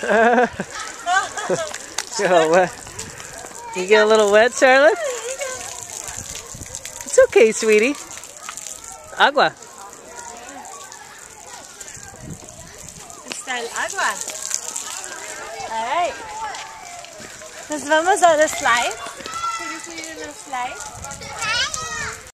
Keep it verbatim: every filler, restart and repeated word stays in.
Oh, wet. You get a little wet, Charlotte? It's okay, sweetie. Agua. Está el agua. Alright. Nos vamos a la slide. Should we see you in the slide?